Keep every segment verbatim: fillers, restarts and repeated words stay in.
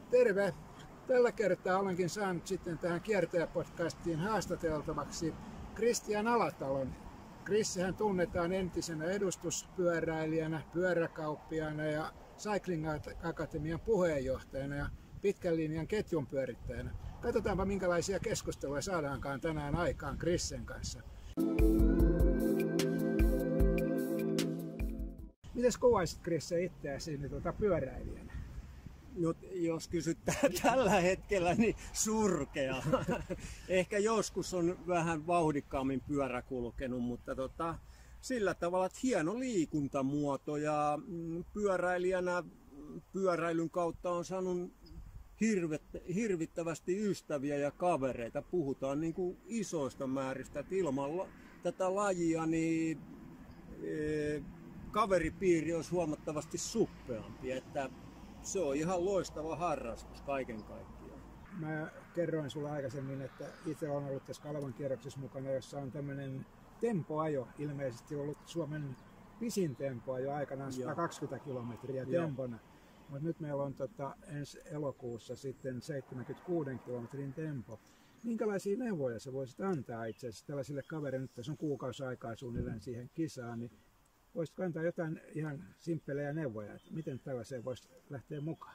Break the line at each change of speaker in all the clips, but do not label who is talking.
Terve! Tällä kertaa olenkin saanut sitten tähän kiertäjäpodcastiin haastateltavaksi Kristian Alatalon. Krissihän tunnetaan entisenä edustuspyöräilijänä, pyöräkauppiaana ja Cycling Akatemian puheenjohtajana ja pitkän linjan ketjun pyörittäjänä. Katsotaanpa minkälaisia keskusteluja saadaankaan tänään aikaan Krissen kanssa. Mites kuvaisit Krisse itseäsi niin tuota pyöräilijänä?
No, jos kysytään tällä hetkellä, niin surkea. Ehkä joskus on vähän vauhdikkaammin pyörä kulkenut, mutta tota, sillä tavalla, että hieno liikuntamuoto ja pyöräilijänä pyöräilyn kautta on saanut hirvet, hirvittävästi ystäviä ja kavereita. Puhutaan niin kuin isoista määristä, että ilman tätä lajia niin e, kaveripiiri olisi huomattavasti suppeampi. Että se on ihan loistava harrastus kaiken kaikkiaan.
Mä kerroin sulle aikaisemmin, että itse olen ollut tässä Kalevan kierroksessa mukana, jossa on tämmöinen tempoajo, ilmeisesti ollut Suomen pisin tempoajo aikanaan sata kaksikymmentä kilometriä tempona. Mutta nyt meillä on tota, ensi elokuussa sitten seitsemänkymmentäkuusi kilometrin tempo. Minkälaisia neuvoja sä voisit antaa itse asiassa tällaisille kavereille, nyt tässä on kuukausi aikaa suunnilleen siihen kisaan, niin voisitko antaa jotain ihan simppelejä neuvoja, että miten tällaiseen voisi lähteä mukaan?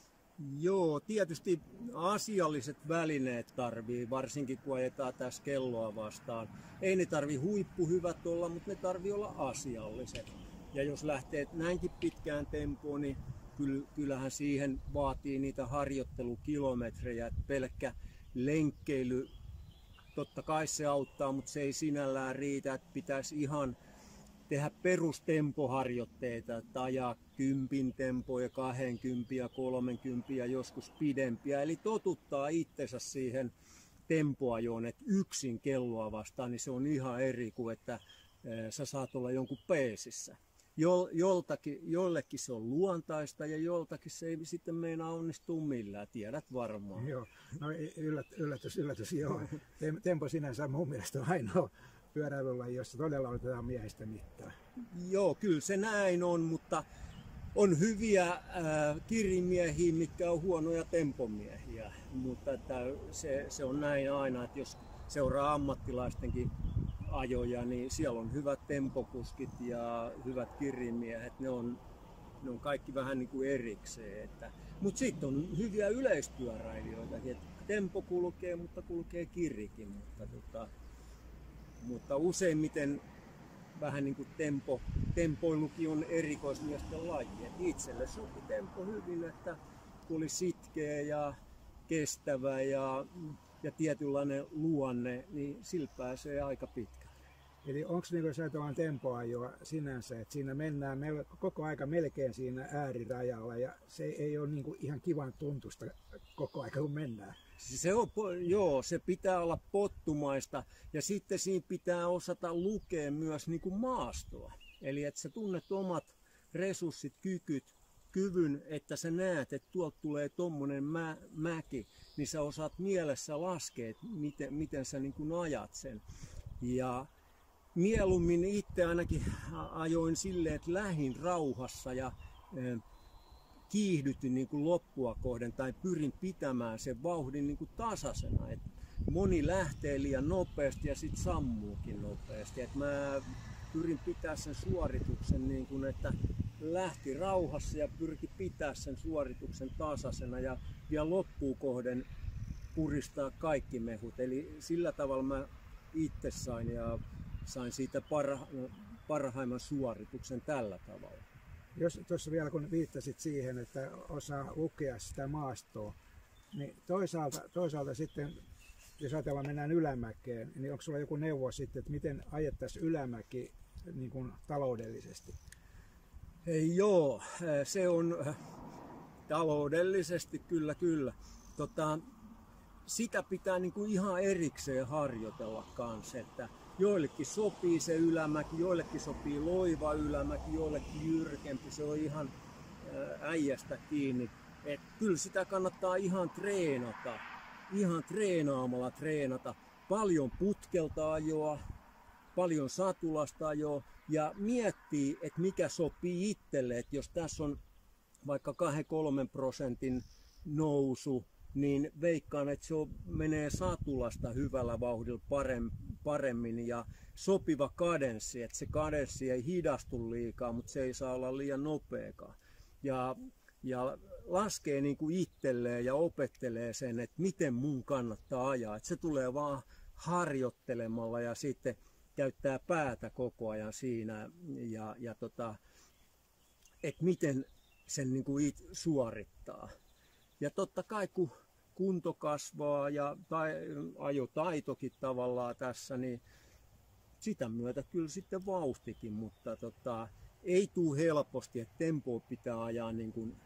Joo, tietysti asialliset välineet tarvii, varsinkin kun ajetaan tässä kelloa vastaan. Ei ne tarvii huippuhyvät olla, mutta ne tarvii olla asialliset. Ja jos lähtee näinkin pitkään tempoon, niin kyllähän siihen vaatii niitä harjoittelukilometrejä. Pelkkä lenkkeily, totta kai se auttaa, mutta se ei sinällään riitä, että pitäisi ihan tehdä perustempoharjoitteita, että ajaa kympin tempoja, kahdenkympin ja kolmenkympin ja joskus pidempiä. Eli totuttaa itsensä siihen tempoajoon, että yksin kelloa vastaan, niin se on ihan eri kuin, että sä saat olla jonkun peesissä. Joltakin, jollekin se on luontaista ja joltakin se ei sitten meinaa onnistua millään, tiedät varmaan.
Joo, no yllätys, yllätys, joo. Tempo sinänsä mun mielestä on ainoa pyöräilylaji, jossa todella otetaan miehistä mittaa.
Joo, kyllä se näin on, mutta on hyviä äh, kirimiehiä, mitkä on huonoja tempomiehiä. Mutta että se, se on näin aina, että jos seuraa ammattilaistenkin ajoja, niin siellä on hyvät tempokuskit ja hyvät kirimiehet. Ne on, ne on kaikki vähän niin kuin erikseen. Mutta sitten on hyviä yleispyöräilijöitä, että tempo kulkee, mutta kulkee kirikin. Mutta, tota, mutta useimmiten vähän niin kuin tempo, tempoilukin on erikoismiesten laji. Et itselle sopi tempo hyvin, että oli sitkeä ja kestävä ja, ja tietynlainen luonne, niin sillä pääsee aika pitkälle.
Eli onko niin, jos ajatellaan tempoajoa sinänsä, että siinä mennään koko aika melkein siinä äärirajalla ja se ei ole niin kuin ihan kivan tuntusta koko aika kun mennään?
Se on, joo, se pitää olla pottumaista ja sitten siinä pitää osata lukea myös niin kuin maastoa. Eli että sä tunnet omat resurssit, kykyt, kyvyn, että sä näet, että tuolta tulee tommonen mä, mäki, niin sä osaat mielessä laskea, että miten, miten sä niin kuin ajat sen. Ja mieluummin itse ainakin ajoin silleen, että lähin rauhassa ja e, kiihdytin niin kuin loppua kohden tai pyrin pitämään sen vauhdin niin kuin tasaisena. Et moni lähtee liian nopeasti ja sitten sammuukin nopeasti. Et mä pyrin pitää sen suorituksen niin kuin, että lähti rauhassa ja pyrki pitää sen suorituksen tasaisena ja vielä loppuun kohden puristaa kaikki mehut. Eli sillä tavalla mä itse sain ja sain siitä parha, parhaimman suorituksen tällä tavalla.
Jos tuossa vielä kun viittasit siihen, että osaa lukea sitä maastoa, niin toisaalta, toisaalta sitten, jos ajatellaan mennään ylämäkeen, niin onko sulla joku neuvo sitten, että miten ajettaisiin ylämäki niin kuin taloudellisesti?
Ei, joo, se on taloudellisesti kyllä kyllä. Tota, sitä pitää niin kuin ihan erikseen harjoitella kanssa, että joillekin sopii se ylämäki, joillekin sopii loiva ylämäki, joillekin jyrkempi, se on ihan äijästä kiinni. Et kyllä sitä kannattaa ihan treenata, ihan treenaamalla treenata. Paljon putkelta ajoa, paljon satulasta ajoa ja miettii, että mikä sopii itselle. Että jos tässä on vaikka kahden kolmen prosentin nousu, niin veikkaan, että se on, menee satulasta hyvällä vauhdilla paremmin ja sopiva kadenssi, että se kadenssi ei hidastu liikaa, mutta se ei saa olla liian nopeakaan. Ja, ja laskee niin kuin itselleen ja opettelee sen, että miten mun kannattaa ajaa. Että se tulee vaan harjoittelemalla ja sitten käyttää päätä koko ajan siinä ja, ja tota, että miten sen niin kuin it suorittaa. Ja totta kai kun kunto kasvaa ja tai, ajotaitokin tavallaan tässä, niin sitä myötä kyllä sitten vauhtikin, mutta tota, ei tule helposti, että tempoa pitää ajaa niin kuin,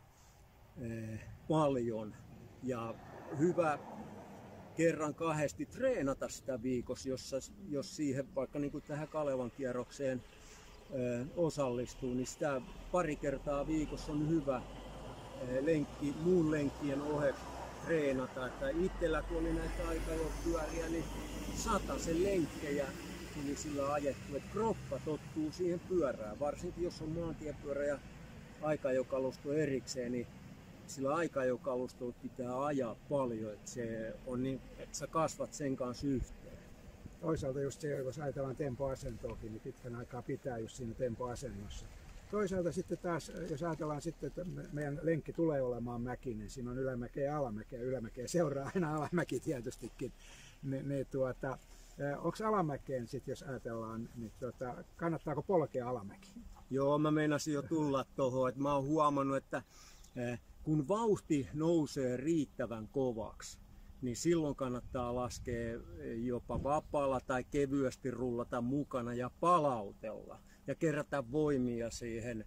eh, paljon ja hyvä kerran kahdesti treenata sitä viikossa, jossa, jos siihen vaikka niin kuin tähän Kalevan kierrokseen eh, osallistuu, niin sitä pari kertaa viikossa on hyvä eh, lenkki, muun lenkkien oheksi treenata. Että itsellä kun oli näitä aikajopyöriä, niin satasen lenkkejä tuli sillä ajettu, että kroppa tottuu siihen pyörään. Varsinkin jos on maantiepyörä ja aikajokalusto erikseen, niin sillä aikajokalustolla pitää ajaa paljon, että, se on niin, että sä kasvat sen kanssa yhteen.
Toisaalta just se, jos ajatellaan tempoasentoakin, niin pitkän aikaa pitää just siinä tempoasennossa. Toisaalta sitten taas, jos ajatellaan sitten, että meidän lenkki tulee olemaan mäkinen, siinä on ylämäkeä ja alamäkeä, ylämäkeä seuraa aina alamäki tietystikin, niin, niin tuota, onko alamäkeen sitten, jos ajatellaan, niin tuota, kannattaako polkea alamäki?
Joo, mä meinasin jo tulla tuohon, että mä oon huomannut, että kun vauhti nousee riittävän kovaksi, niin silloin kannattaa laskea jopa vapaalla tai kevyesti rullata mukana ja palautella ja kerätä voimia siihen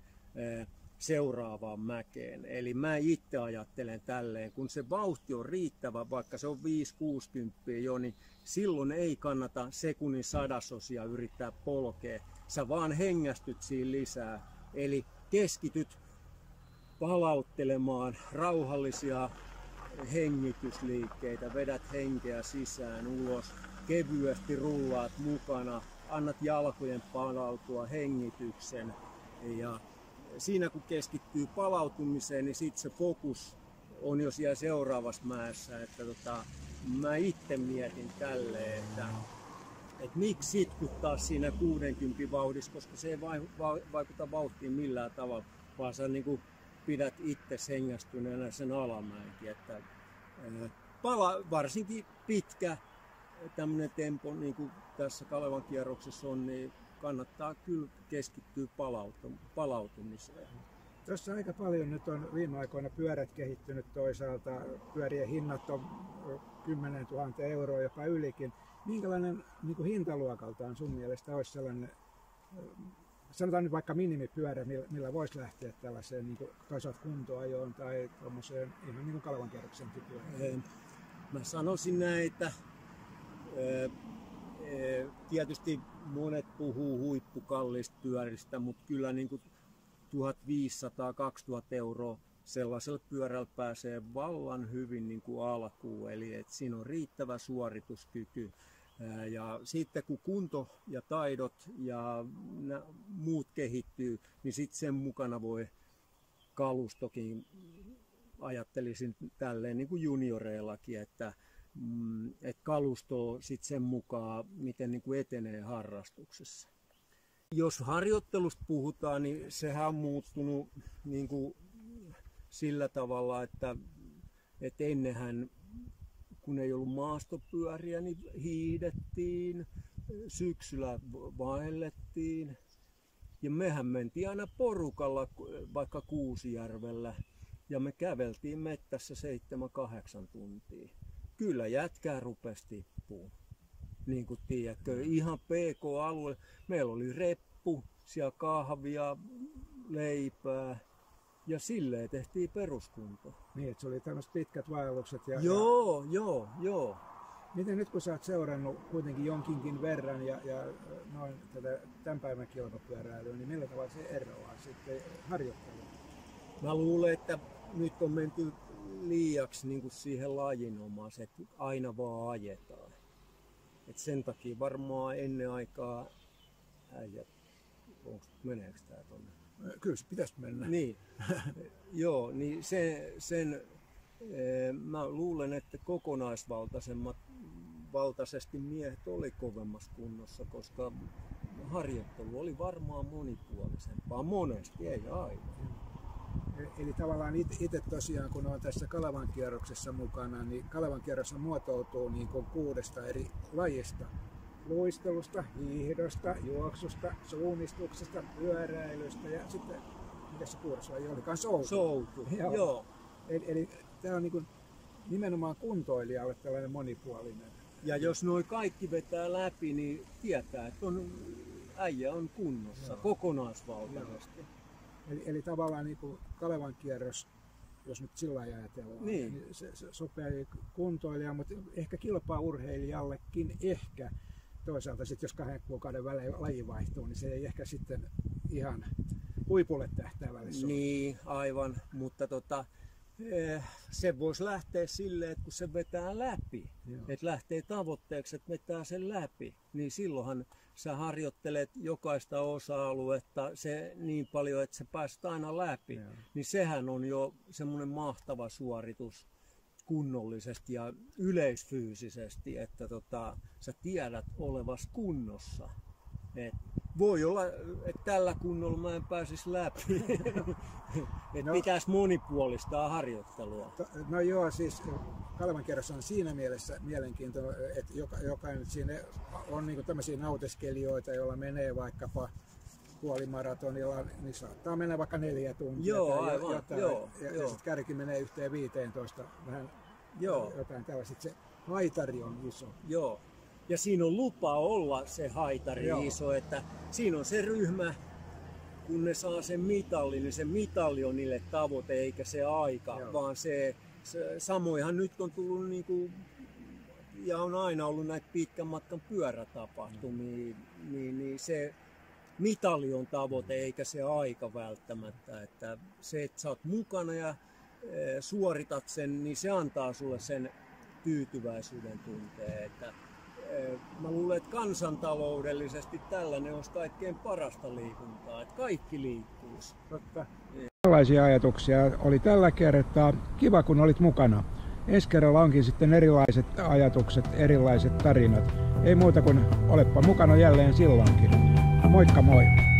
seuraavaan mäkeen. Eli mä itse ajattelen tälleen, kun se vauhti on riittävä, vaikka se on viisi kuusikymmentä jo, niin silloin ei kannata sekunnin sadasosia yrittää polkea. Sä vaan hengästyt siinä lisää. Eli keskityt palauttelemaan rauhallisia hengitysliikkeitä, vedät henkeä sisään, ulos, kevyesti rullaat mukana, annat jalkojen palautua hengityksen ja siinä kun keskittyy palautumiseen, niin sitten se fokus on jo siellä seuraavassa mäessä, että tota, mä itse mietin tälleen, että, että miksi sitkuttaa siinä kuudenkymmenen vauhdissa, koska se ei vaikuta vauhtiin millään tavalla, vaan sä niin kuin pidät itse hengästyneenä sen alamäenkin, että pala, varsinkin pitkä tämmöinen tempo, niin kuin tässä Kalevan kierroksessa on, niin kannattaa kyllä keskittyä palautumiseen.
Tuossa aika paljon nyt on viime aikoina pyörät kehittynyt toisaalta, pyörien hinnat on kymmenen tuhatta euroa jopa ylikin. Minkälainen niin kuin hintaluokaltaan sun mielestä olisi sellainen, sanotaan nyt vaikka minimipyörä, millä voisi lähteä tällaiseen niin kuin toisaalta kuntoajoon tai tuommoiseen ihan niin kuin Kalevan kierroksen pyörään?
Mä sanoisin näin, että tietysti monet puhuu huippukallista pyöristä, mutta kyllä niin kuin tuhatviisisataa kaksituhatta euroa sellaisella pyörällä pääsee vallan hyvin niin kuin alkuun, eli että siinä on riittävä suorituskyky. Ja sitten kun kunto ja taidot ja muut kehittyy, niin sitten sen mukana voi kalustokin, ajattelisin tälleen niin kuin junioreillakin, että et kalusto sitten sen mukaan, miten niin kuin etenee harrastuksessa. Jos harjoittelusta puhutaan, niin sehän on muuttunut niin kuin sillä tavalla, että, että ennenhän kun ei ollut maastopyöriä, niin hiihdettiin, syksyllä vaellettiin ja mehän mentiin aina porukalla vaikka Kuusijärvellä ja me käveltiin mettässä seitsemän kahdeksan tuntia. Kyllä jätkää rupesi tippuun, niin kuin tiedätkö, ihan P K-alue. Meillä oli reppu, siellä kahvia, leipää ja silleen tehtiin peruskunto.
Niin, että se oli tämmöiset pitkät vaellukset. Ja,
joo, ja... joo, joo.
Miten nyt kun sä oot seurannut kuitenkin jonkinkin verran ja, ja noin tätä tämän päivän kilpapyöräilyä, niin millä tavalla se eroaa sitten harjoitteluun?
Mä luulen, että nyt on menty liiaksi niin kuin siihen lajinomaiseen, että aina vaan ajetaan. Et sen takia varmaan ennen aikaa äijät, onko, meneekö tää tonne?
Kyllä se pitäisi mennä.
Niin, joo, niin sen, sen Mä luulen, että kokonaisvaltaisemmat valtaisesti miehet oli kovemmassa kunnossa, koska harjoittelu oli varmaan monipuolisempaa, monesti, ei aina.
Eli tavallaan itse tosiaan, kun olen tässä Kalevan kierroksessa mukana, niin Kalevan kierros muotoutuu niin kuin kuudesta eri lajista. Luistelusta, hiihdosta, juoksusta, suunnistuksesta, pyöräilystä ja sitten, mikä se kuudes laji olikaan, soutu.
Soutu, joo. joo.
Eli, eli tämä on niin kuin nimenomaan kuntoilijalle tällainen monipuolinen.
Ja jos nuo kaikki vetää läpi, niin tietää, että on, äijä on kunnossa, joo, kokonaisvaltaisesti. Joo.
Eli, eli tavallaan niin kuin Kalevan kierros, jos nyt sillä lailla ajatellaan,
niin.
niin se, se sopii kuntoilija, mutta ehkä kilpaurheilijallekin ehkä. Toisaalta sitten jos kahden kuukauden välein laji vaihtuu, niin se ei ehkä sitten ihan huipulle tähtäävälle sovi.
Niin, aivan, mutta tota, se voisi lähteä silleen, että kun se vetää läpi, joo, että lähtee tavoitteeksi, että vetää sen läpi, niin silloinhan sä harjoittelet jokaista osa-aluetta se niin paljon, että sä pääset aina läpi. Joo. Niin sehän on jo semmoinen mahtava suoritus kunnollisesti ja yleisfyysisesti, että tota, sä tiedät olevas kunnossa. Et voi olla, että tällä kunnolla mä en pääsisi läpi. Et no, pitäisi monipuolistaa harjoittelua.
No joo, siis Kalevan kierros on siinä mielessä mielenkiintoinen, että joka, jokainen siinä on niinku tämmöisiä nauteskelijoita, joilla menee vaikkapa puolimaratonilla, niin saattaa mennä vaikka neljä tuntia.
Joo,
tai
aivan.
Jotain,
Joo,
ja,
joo.
ja sitten kärki menee yhteen viiteentoista, vähän
joo,
jotain tällaiset. Se haitari on iso.
Joo. Ja siinä on lupa olla se haitari, joo, iso, että siinä on se ryhmä, kun ne saa sen mitallin, niin se mitalli on niille tavoite eikä se aika, joo, vaan se, se samoinhan nyt on tullut niinku, ja on aina ollut näitä pitkän matkan pyörätapahtumia, mm. niin, niin se mitalli on tavoite eikä se aika välttämättä, että se, että sä oot mukana ja e, suoritat sen, niin se antaa sulle sen tyytyväisyyden tunteen, että mä luulen, että kansantaloudellisesti tällainen olisi kaikkein parasta liikuntaa, että kaikki liikkuisi.
Totta. Tällaisia ajatuksia oli tällä kertaa. Kiva, kun olit mukana. Ensi kerralla onkin sitten erilaiset ajatukset, erilaiset tarinat. Ei muuta kuin olepa mukana jälleen silloinkin. Moikka moi!